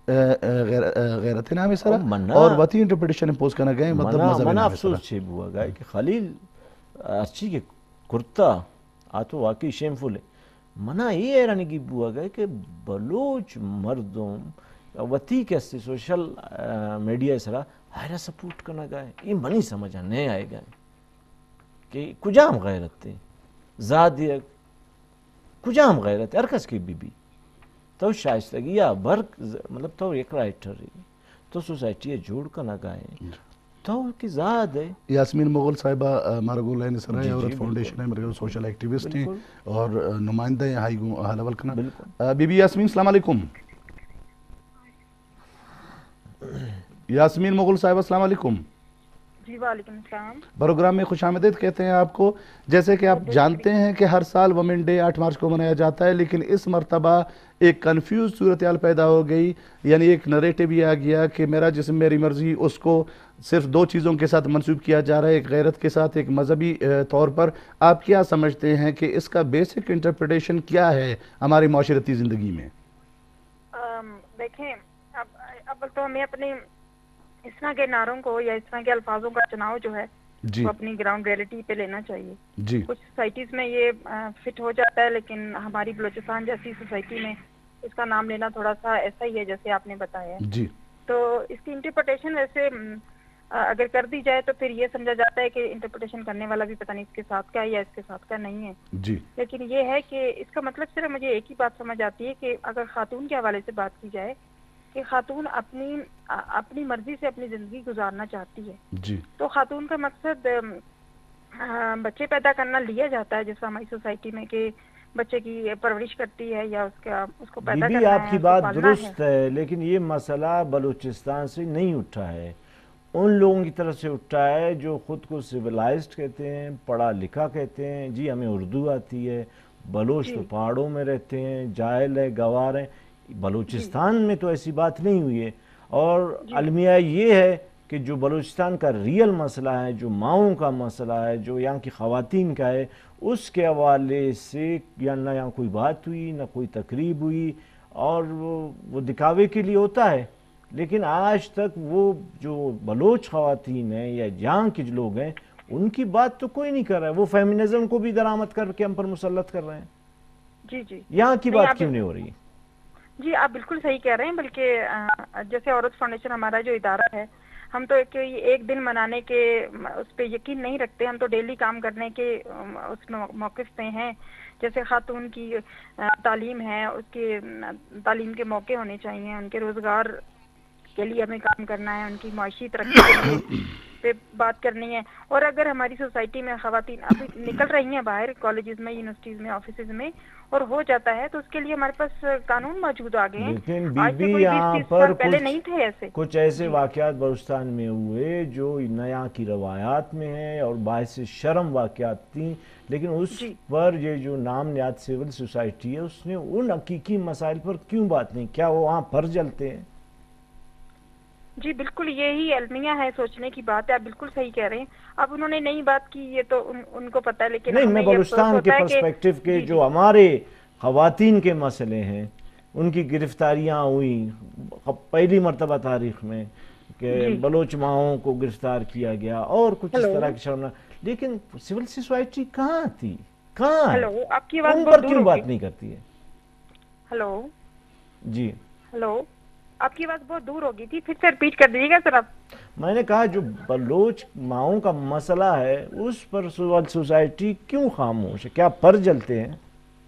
غیرت نام سرا اور وطی انٹرپریٹیشن امپوز کرنا گئے مطلب مذہب منا افسوس چھے بوا گئے کہ خلیل اچھی کے کرتا آتو واقعی شیمفل ہے منا یہ ایرانی کی بوا گئے کہ بلوچ مردوں وطی کیسے سوشل میڈیا سرا ہائرہ سپورٹ کرنا گئے یہ منی سمجھا نہیں آئے گئے کہ کجام غیرت تھے ذات یک کجام غیرت ہے ارکس کی بی بی تو شائستگی یا برک مطلب تو ایک رائٹر رہی تو سوسائٹی جوڑ کرنا گئے تو کی ذات ہے یاسمین مغل صاحبہ مارگول ہے نسرہ ہے عورت فاؤنڈیشن ہے میرے سوشل ایکٹیوسٹ ہیں اور نمائندہ ہیں ہائی گو حالول کنا بی بی یاسمین السلام علیکم یاسمین مغل صاحبہ السلام علیکم جی وعلیکم السلام. پروگرام میں خوش آمدید کہتے ہیں آپ کو. جیسے کہ آپ جانتے ہیں کہ ہر سال وومن ڈے آٹھ مارچ کو منایا جاتا ہے، لیکن اس مرتبہ ایک کنفیوز صورتحال پیدا ہو گئی، یعنی ایک نریٹو یہ آ گیا کہ میرا جسم میری مرضی، اس کو صرف دو چیزوں کے ساتھ منسوب کیا جا رہا ہے، ایک غیرت کے ساتھ، ایک مذہبی طور پر. آپ کیا سمجھتے ہیں کہ اس کا بیسک انٹرپریٹیشن کیا ہے ہماری معاشرتی زندگی میں؟ دیکھیں، اب اول تو ہمیں اپنے اس طرح کے نعروں کو یا اس طرح کے الفاظوں کا چناؤ جو ہے جی وہ اپنی گراؤنڈ ریئلٹی پہ لینا چاہیے. جی کچھ سوسائٹیز میں یہ فٹ ہو جاتا ہے، لیکن ہماری بلوچستان جیسی سوسائٹی میں اس کا نام لینا تھوڑا سا ایسا ہی ہے جیسے آپ نے بتایا. جی تو اس کی انٹرپریٹیشن ویسے اگر کر دی جائے تو پھر یہ سمجھا جاتا ہے کہ انٹرپریٹیشن کرنے والا بھی پتہ نہیں اس کے ساتھ کیا ہے یا اس کے ساتھ کیا نہیں ہے. جی لیکن یہ ہے کہ اس کا مطلب صرف مجھے ایک ہی بات سمجھ آتی ہے کہ اگر خاتون کے حوالے سے بات کی جائے کہ خاتون اپنی اپنی مرضی سے اپنی زندگی گزارنا چاہتی ہے، جی تو خاتون کا مقصد بچے پیدا کرنا لیا جاتا ہے جیسا ہماری سوسائٹی میں کہ بچے کی پرورش کرتی ہے یا اس کا اس کو پیدا کرنا ہے. آپ کی بات درست ہے، لیکن یہ مسئلہ بلوچستان سے نہیں اٹھا ہے، ان لوگوں کی طرف سے اٹھا ہے جو خود کو سویلائزڈ کہتے ہیں، پڑھا لکھا کہتے ہیں. جی ہمیں اردو آتی ہے، بلوچ تو پہاڑوں میں رہتے ہیں، جاہل ہے، گوار ہیں. بلوچستان میں تو ایسی بات نہیں ہوئی ہے. اور المیہ یہ ہے کہ جو بلوچستان کا ریئل مسئلہ ہے، جو ماؤں کا مسئلہ ہے، جو یہاں کی خواتین کا ہے، اس کے حوالے سے یا نہ یہاں کوئی بات ہوئی، نہ کوئی تقریب ہوئی، اور وہ دکھاوے کے لیے ہوتا ہے. لیکن آج تک وہ جو بلوچ خواتین ہیں یا یہاں کے جو لوگ ہیں ان کی بات تو کوئی نہیں کر رہا ہے. وہ فیمنزم کو بھی درآمد کر کے ہم پر مسلط کر رہے ہیں. جی جی یہاں کی بات کیوں نہیں ہو رہی؟ جی آپ بالکل صحیح کہہ رہے ہیں. بلکہ جیسے عورت فاؤنڈیشن ہمارا جو ادارہ ہے، ہم تو ایک دن منانے کے اس پہ یقین نہیں رکھتے، ہم تو ڈیلی کام کرنے کے اس موقف پہ ہیں. جیسے خاتون کی تعلیم ہے، اس کے تعلیم کے موقع ہونے چاہیے، ان کے روزگار کے لیے ہمیں کام کرنا ہے، ان کی معاشی ترقی کے لیے پہ بات کرنی ہے. اور اگر ہماری سوسائٹی میں خواتین ابھی نکل رہی ہیں باہر کالجز میں، یونیورسٹیز میں، آفیسز میں، اور ہو جاتا ہے تو اس کے لیے ہمارے پاس قانون موجود آ گئے ہیں. لیکن بی بی یہاں پر پہلے نہیں تھے ایسے کچھ ایسے واقعات بلوچستان میں ہوئے جو نیا کی روایات میں ہیں اور باعث شرم واقعات تھیں، لیکن اس پر یہ جو نام نہاد سول سوسائٹی ہے اس نے ان حقیقی مسائل پر کیوں بات نہیں؟ کیا وہ وہاں پر جلتے ہیں؟ جی بالکل یہی المیہ ہے، سوچنے کی بات ہے. آپ بالکل صحیح کہہ رہے ہیں. اب انہوں نے نئی بات کی یہ تو ان, ان کو پتہ ہے، لیکن نہیں، میں بلوچستان کے پرسپیکٹیو کے جو ہمارے خواتین کے مسئلے ہیں ان کی گرفتاریاں ہوئیں پہلی مرتبہ تاریخ میں کہ بلوچ ماؤں کو گرفتار کیا گیا اور کچھ اس طرح کی شرمناک، لیکن سول سوسائٹی کہاں تھی؟ کہاں ہے؟ ان پر کیوں بات نہیں کرتی ہے؟ ہلو جی ہلو آپ کی آواز بہت دور ہو گئی تھی، پھر سے ریپیٹ کر دیجیے گا سر آپ. میں نے کہا جو بلوچ ماؤں کا مسئلہ ہے اس پر سول سوسائٹی کیوں خاموش ہے؟ کیا پر جلتے ہیں؟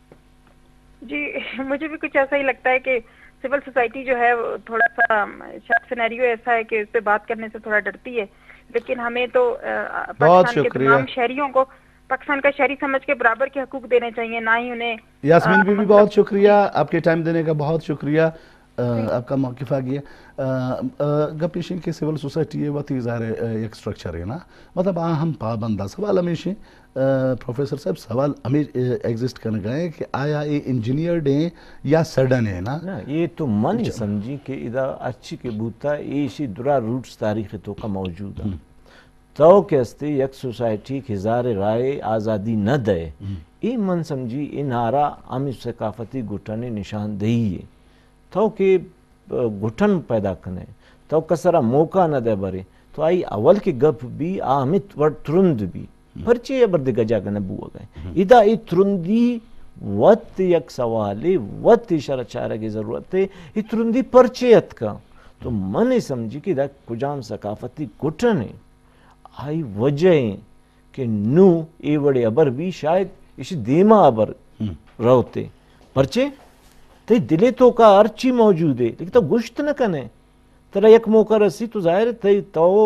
جی مجھے بھی کچھ ایسا ہی لگتا ہے کہ سول سوسائٹی جو ہے تھوڑا سا شاید سینیریو ایسا ہے کہ اس پہ بات کرنے سے تھوڑا ڈرتی ہے. لیکن ہمیں تو پاکستان کے تمام شہریوں کو پاکستان کا شہری سمجھ کے برابر کے حقوق دینے چاہیے، نہ ہی انہیں. یاسمین بی بی بہت شکریہ، آپ کے ٹائم دینے کا بہت شکریہ. آپ کا موقف آ گیا. گپیشن کے سول سوسائٹی ہے وقتی ظاہر ایک سٹرکچر ہے نا، مطلب ہم پابندہ سوال ہمیشہ پروفیسر صاحب سوال ہمیں ایگزسٹ کرنے گئے کہ آیا یہ انجینئرڈ ہیں یا سڈن ہے نا؟ یہ تو من سمجھی کہ ادا اچھی کے بوتا ایشی درا روٹس تاریخ تو کا موجود ہے تو کہ استے یک سوسائٹی کی ہزار رائے آزادی نہ دے، یہ من سمجھی ان آرا ہمیں ثقافتی گھٹنے نشاندہی ہے تو کہ گھٹن پیدا کرنے تو کسرا موقع نہ دے برے تو آئی اول کے گپ بھی آمت ور ترند بھی پرچے برد گجا کا نبو گئے ادا ای ترندی وقت یک سوالے وقت اشارہ چارہ کی ضرورت ہے. ای ترندی پرچیت کا تو من سمجھی کہ دا کجام ثقافتی گھٹن ہے آئی وجہ ہیں کہ نو اے وڑے ابر بھی شاید اسی دیما ابر روتے پرچے تی دلے تو کا ارچی موجود ہے لیکن تو گشت نہ کنے ترہ یک موقع رسی تو ظاہر تی تو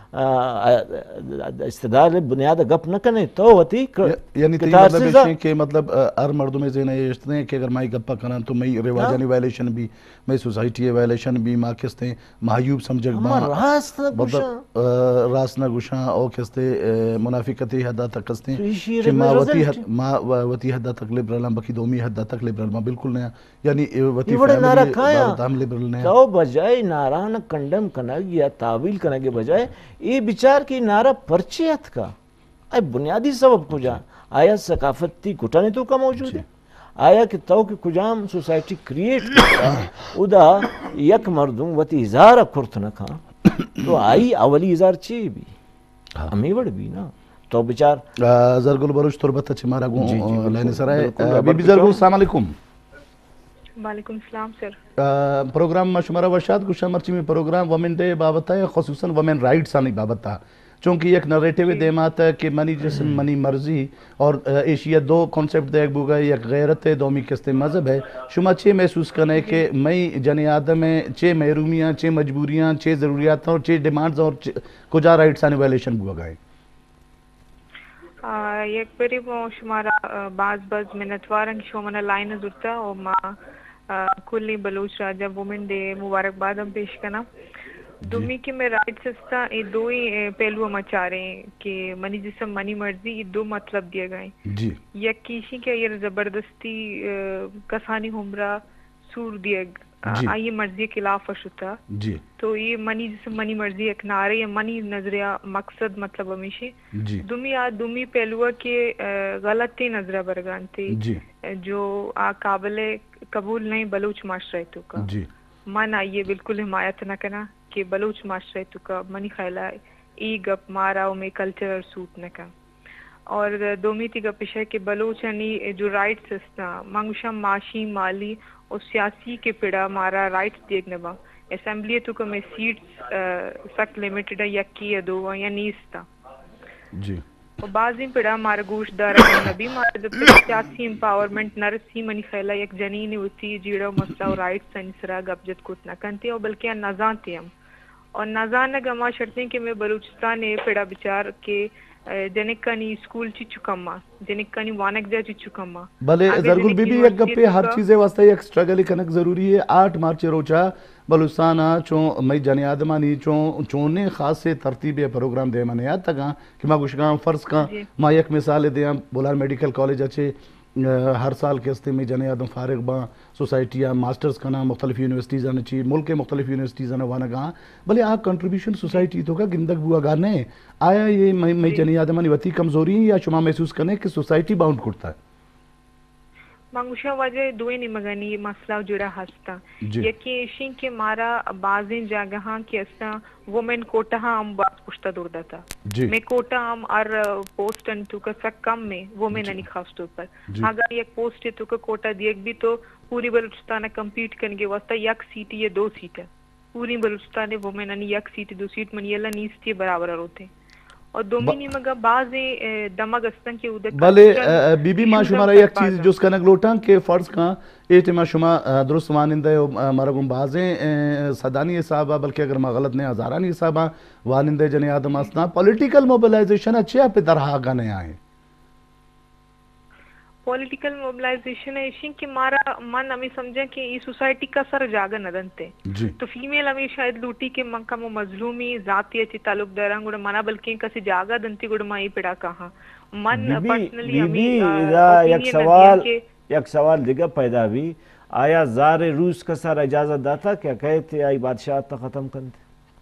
استدلال بنیاد گپ نہ کنے تو ہوتی یعنی تی مطلب ہے کہ مطلب ہر مردوں میں ذہن یہ اشتے ہیں کہ اگر مائی گپا کرنا تو میں رواجانی وائلیشن بھی میں سوسائٹی وائلیشن بھی ماں کستے محیوب سمجھک باں مطلب راس نہ گشاں او کستے منافقتی حدہ تک کستے کہ ماں وطی حدہ تک لبرل ہیں بکی دومی حدہ تک لبرل ہیں بالکل نیا یعنی وطی فیملی بابت ہم لبرل نیا تو بجائے ناران کنڈم کنگ یا تعویل کنگ بجائے یہ بچار کی نعرہ پرچیت کا آئے بنیادی سبب کجا آیا ثقافتی کٹانے تو کا موجود ہے آیا کہ تو کہ کجام سوسائٹی کریٹ کرتا ادا یک مردوں وطی ازار کرت نکا تو آئی اولی ازار چی بھی امیوڑ بھی نا تو بچار زرگل بلوچ تربت اچھے مارا گوں لائن سرائے بی بی زرگل السلام علیکم. وعلیکم السلام سر. پروگرام ما شمارا وشاد گوشا مرچی میں پروگرام ومن ڈے بابتا ہے خصوصاً ومن رائٹس آنی بابتا چونکہ ایک نریٹیو دیمات ہے کہ منی جسم منی مرضی اور ایشیا دو کانسیپٹ دیکھ بوگا ایک غیرت ہے دومی کستے مذہب ہے شما چے محسوس کرنے کہ میں جنی آدم ہے چے محرومیاں چے مجبوریاں چے ضروریات اور چے ڈیمانڈز اور کجا رائٹس آنی وائلیشن بوگا ہے یک بری وہ شمارا بعض بعض منتوارنگ شومنا لائن زرتا اور ماں کلی بلوچ راجہ وومن ڈے مبارک بعد ہم پیش کرنا دومی کی میں رائٹ سستا یہ دو ہی پہلو ہم چاہ رہے ہیں کہ منی جسم منی مرضی یہ دو مطلب دیا گئے جی یک کیشی کہ یہ زبردستی کسانی ہمرا سور دیا آئیے مرضی خلاف شتا جی تو یہ منی جسم منی مرضی ایک نعرے یا منی نظریہ مقصد مطلب ہمیشہ دومی آ دومی پہلوہ کے غلطی نظرہ برگان تھی جو آ قابل قبول نہیں بلوچ معاشرے تو کا من آئیے بالکل حمایت نہ کرنا کہ بلوچ معاشرے تو کا منی خیلہ ای گپ مارا میں کلچر سوٹ نہ کا اور دومی تی گپش ہے کہ بلوچ یعنی جو رائٹس استا منگوشا معاشی مالی اور سیاسی کے پڑا مارا رائٹس دیکھنے با اسمبلی تو کا میں سیٹس سخت لیمیٹڈ ہے یکی یا دو یا نیستا جی اور بعضی پڑا مارا گوشت دارا نبی مارا جب سیاسی امپاورمنٹ نرسی منی خیلہ یک جنینی ہوتی جیڑا مسئلہ اور رائٹس انسرا گپ جت کت نہ کنتے اور بلکہ نازان تھی ہم اور نازان گما شرطیں کہ میں بلوچستان پڑا بچار کے جنکانی اسکول چی چکما جنکانی وانک جا چی چکما بلے زرگل بی بی ایک گپے ہر چیزیں واسطہ ایک سٹرگل کنک ضروری ہے آٹھ مارچ روچا بلوچستانا چون مئی جنی آدمانی چون چونے خاص سے ترتیب پروگرام دے منے یاد تکا کہ ما گوشگاں فرض کا ما یک مثال دیا بولار میڈیکل کالج اچھے ہر سال کے استے میں جنی آدم فارغ باں سوسائٹیاں ماسٹرز کنا مختلف یونیورسٹیز آنے چی ملک کے مختلف یونیورسٹیز آنے وانا گاں بلے آگ کنٹریبیوشن سوسائٹی تو کا گندگ بوا گانے آیا یہ میں جنی آدمانی وطی کمزوری یا شما محسوس کرنے کہ سوسائٹی باؤنڈ کرتا ہے منگوشا وجہ دوئے نہیں مگانی یہ مسئلہ جڑا ہستا یکی ایشین کے مارا بازیں جاگہاں کے استا وومن کوٹا ہاں ہم بات پشتا دوردہ تھا میں کوٹا ہم ار پوسٹ انتو کا سک کم میں وومن انی خاص طور پر اگر یک پوسٹ تو کا کوٹا دیکھ بھی تو پوری بلوچستانہ کمپیٹ کرنگے واسطہ یک سیٹی یا دو سیٹ ہے پوری بلوچستانہ وومن انی یک سیٹ دو سیٹ من یلا نیستی برابر ہوتے اور دومینی مگا بعضیں دماغ استن کے ادھر بلے بی بی ما شمارا یک چیز جس کا نگلوٹاں کہ فرض کھاں اعتماد شما درست وانندہ مرگم بعضیں صدانی حسابہ بلکہ اگر ما غلط نہیں ہزارانی حسابہ وانندہ جنی آدم آسنا پولیٹیکل موبیلائزیشن اچھے آپ درہا گانے آئیں پولیٹیکل موبلائزیشن ہے اسی کہ مارا من ہمیں سمجھیں کہ یہ سوسائٹی کا سر جاگا ندنتے تو فیمیل ہمیں شاید لوٹی کے من کا مظلومی ذاتی اچھی تعلق داران گوڑا منا بلکہ کسی جاگا دنتی گوڑا مائی پڑا کہاں من پرسنلی ہمیں یک سوال یک سوال دیگا پیدا بھی آیا زار روس کا سر اجازت داتا کیا کہتے آئی بادشاہ تا ختم کرتے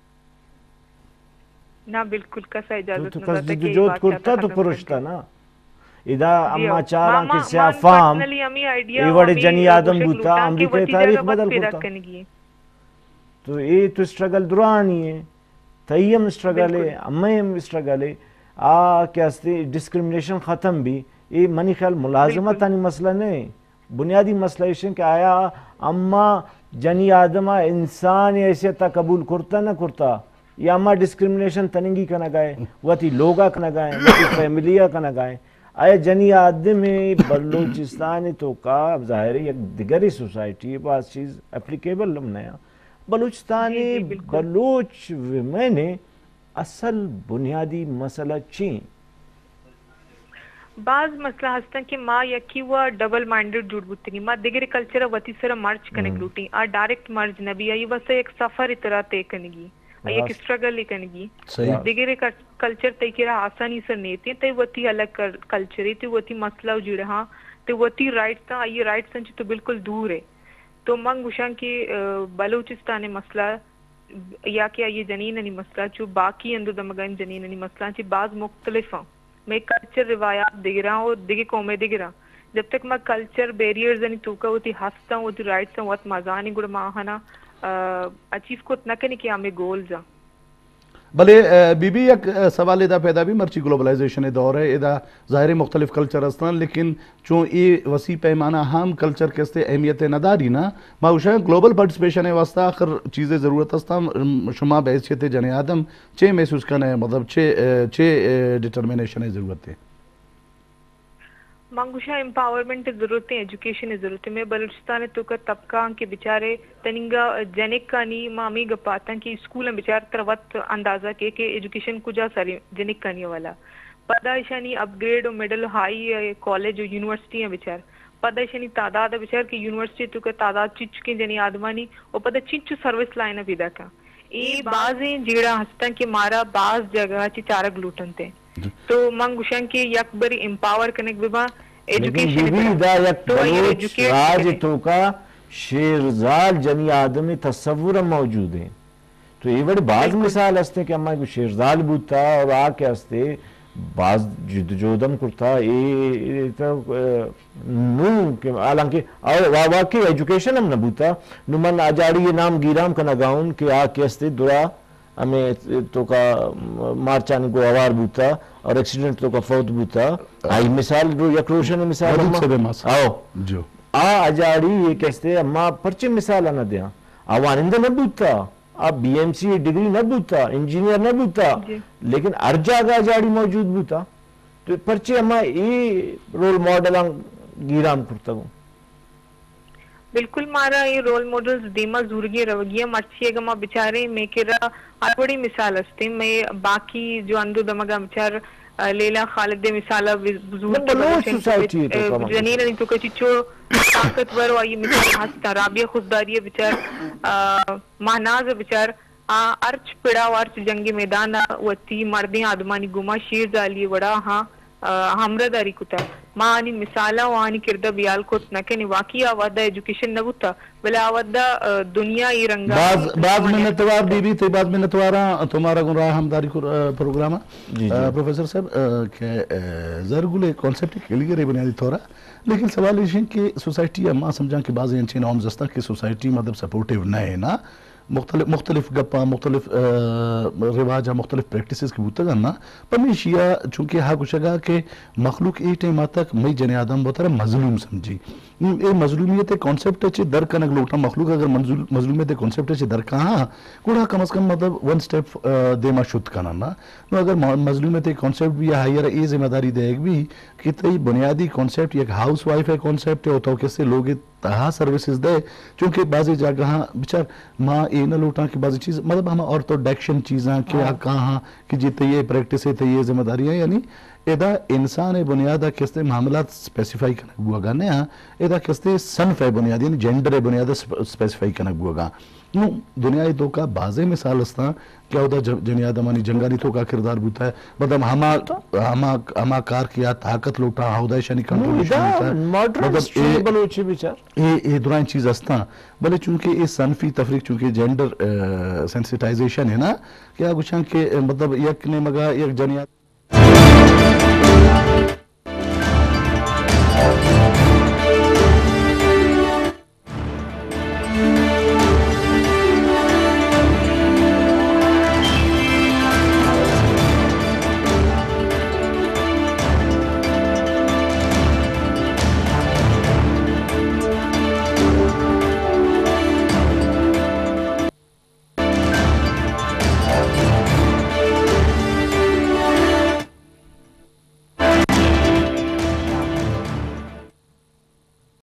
نا بالکل کسا اجازت نہ داتا کہ یہ بادشاہ تا پرشتا نا ادا اما چاران کی سیافام ایوڑ جنی آدم بوتا امریکہ تاریخ بدل کرتا تو یہ تو اسٹرگل درانی ہے تیم اسٹرگل ہے امیم اسٹرگل ہے آ کیا ستے ڈسکرمنیشن ختم بھی یہ منی خیال ملازمت آنی مسئلہ نہیں بنیادی مسئلہ ہے کہ آیا اما جنی آدم انسان ایسیتا قبول کرتا نہ کرتا یا اما ڈسکرمنیشن تننگی کا نہ گائے واتی لوگا کا نہ گائے واتی فیملیہ کا نہ گائے آیا جنی آدم بلوچستان تو کا ظاہر ہے یک دیگری سوسائٹی ہے بعض چیز اپلیکیبل ہم نیا بلوچستانی بلوچ میں نے اصل بنیادی مسئلہ چین بعض مسئلہ ہستن کہ ما یکی و ڈبل مائنڈڈ جوڑ بوتنی ما دیگر کلچر وتی سر مرچ کنگ لوٹی آ ڈائریکٹ مرج نبی آئی واسے ایک سفر اترا تے کنگی ایک اسٹرگل کنگی دیگر کلچر تے کرا آسانی سر نیتے تے وتی الگ کلچر تے وتی مسئلہ جڑا ہاں تے وتی رائٹ تا یہ رائٹ سنچ تو بالکل دور ہے تو منگ وشان کی بلوچستان مسئلہ یا کہ یہ جنیننی مسئلہ جو باقی اندو دمگان جنیننی مسئلہ چی بعض مختلف ہیں میں کلچر روایات دیکھ رہا ہوں اور دیکھے قومیں دیکھ رہا ہوں جب تک میں کلچر بیریئرز نہیں توکا ہوتی ہستا ہوں ہوتی رائٹس ہوں وقت مازانی گوڑا ماہانا اچیف کو اتنا کنی کہ ہمیں گولز ہیں بلے بی بی ایک سوال ادا پیدا بھی مرچی گلوبلائزیشن دور ہے ادا ظاہر مختلف کلچر استان لیکن چون یہ وسیع پیمانہ ہم کلچر کستے اہمیت نداری نا ماوشا گلوبل پارٹیسپیشن ہے واسطہ آخر چیزیں ضرورت استا شما بحیثیت جن آدم چے محسوس کرنا ہے مطلب چے چے ڈٹرمنیشن ہے ضرورت ہے منگوشا امپاورمنٹ ضرورت ہے ایجوکیشن ضرورت ہے میں بلوچستان تو کا طبقہ کے بیچارے تنگا جنک کانی مامی گپاتا کہ اسکول میں بیچار تروت اندازہ کے کہ ایجوکیشن کجا ساری جنک کانی والا پدائشانی اپ گریڈ اور مڈل ہائی کالج اور یونیورسٹی ہیں بیچار پدائشانی تعداد ہے بیچار کہ یونیورسٹی تو کا تعداد چچ کے جنی آدمانی اور پدہ چچ سروس لائن پیدا کا یہ بعضیں جیڑا ہستن کہ مارا بعض جگہ چی چارک لوٹن تے تو منگوشن کی یک بری امپاور کنک ببا ایجوکیشن لیکن بی دا یک بلوچ راج تو کا شیرزال جنی آدمی تصور موجود ہیں تو یہ بڑی بعض مثال ہستے کہ ہمیں شیرزال بوتا اور آکے ہستے بعض جد جودم کرتا نو حالانکہ واقعی ایجوکیشن ہم نبوتا نو من آجاڑی یہ نام گیرام کا نگاؤن کہ آکے ہستے درا ہمیں تو کا مارچان کو آوار بوتا اور ایکسیڈنٹ تو کا فوت بوتا آئی مثال رو یک روشن مثال آؤ جو آ اجاڑی یہ کہستے اما پرچے مثال آنا دیا آوانندہ نہ بوتا آپ بی ایم سی ڈگری نہ بوتا انجینئر نہ بوتا لیکن ہر جگہ اجاڑی موجود بوتا تو پرچے اما یہ رول ماڈل گیرام کرتا ہوں بالکل مارا یہ رول ماڈلز دیما زورگی روگیہ مرچی اگا ما بچارے میں کرا ہر بڑی مثال ہستے میں باقی جو اندو دمگا بچار لیلا خالد دے مثالہ بزرگ جنین نہیں تو کچھ چو طاقتور و یہ مثال ہستا رابیہ خودداری بچار مہناز بچار ارچ پڑا و ارچ جنگی میدان وطی مردیں آدمانی گما شیر زالی وڑا ہاں ہمرہ داری کتا ماں آنی مثالہ و آنی کردہ بیال کو نکنی واقعی آوادہ ایجوکیشن نبوتا بلے آوادہ دنیا ای رنگا بعض منتوار بی بی تے بعض منتوارا تمہارا گنراہ ہمداری پروگرام پروفیسر صاحب کہ زرگولے کانسیپٹ کلیئر ہے بنیادی طورا لیکن سوال یہ ہے کہ سوسائٹی اما سمجھا کہ بعض انچین نارمز استا کہ سوسائٹی مطلب سپورٹیو نہ ہے نا مختلف مختلف گپا مختلف رواج مختلف پریکٹسز کی بوتا گانا پر میں شیعہ چونکہ ہاں کچھ گا کہ مخلوق ای ٹائم تک میں جن آدم بہت رہا مظلوم سمجھی اے مظلومیت کنسپٹ ہے در کنک لوٹا مخلوق اگر مظلومیت کنسپٹ ہے در کہاں کوڑا کم از کم مطلب ون سٹیپ دیما شد کنا نا نو اگر مظلومیت کنسپٹ بھی ہائیر ای ذمہ داری دے ایک بھی کہ تی بنیادی کنسپٹ ایک ہاؤس وائف ہے کنسپٹ ہے ہوتا ہو کیسے لوگ تہا سروسز دے چونکہ بعضی جگہ بچار ماں اے نہ لوٹا کہ بعضی چیز مطلب ہمیں آرتوڈیکشن چیزاں کیا کہاں کہ جیتے یہ پریکٹس ہے تے یہ ذمہ داریاں یعنی ادا انسان بنیادہ کستے معاملات سپیسیفائی کنک بوا گا نیا ادا کستے صنف ہے بنیادی یعنی جینڈر بنیادہ سپیسیفائی کنک بوا گا نو دنیای تو کا بازے مثال استا کیا ہوتا جنی آدمانی جنگانی تو کا کردار بوتا ہے مطلب ہما ہما ہما کار کیا طاقت لوٹا ہودہ شانی کنٹرولیشن ہوتا ہے مطلب بلوچی بیچار یہ دوران چیز استا بلے چونکہ یہ صنفی تفریق چونکہ جینڈر سینسیٹائزیشن ہے نا کیا کچھ کہ مطلب یک نے مگا یک جنی